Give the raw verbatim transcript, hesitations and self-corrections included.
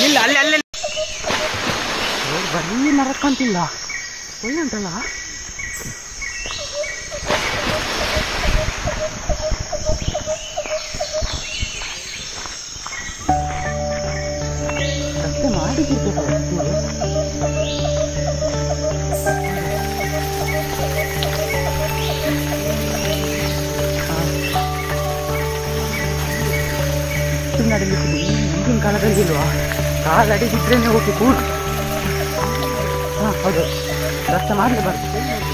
ಇಲ್ಲ ಅಲ್ಲಿ ಅಲ್ಲಿ ಬರೀ ನರಕ್ಕಂತಿಲ್ಲ ಒಳ್ಳೆ ಉಂಟಲ್ಲ. ರಸ್ತೆ ಮಾಡಿದ್ದಿರ್ಬೇಕು ನಡಲಿಕ್ಕೆ ಹಿಂದಿನ ಕಾಲದಲ್ಲಿ ಇಲ್ವಾ? ಕಾಲಡಿಗಿದ್ರೇನೆ ಹೋಗಿ ಕೂಡ. ಹಾಂ ಹೌದು, ರಸ್ತೆ ಮಾಡಲಿ ಬರ್ತದೆ.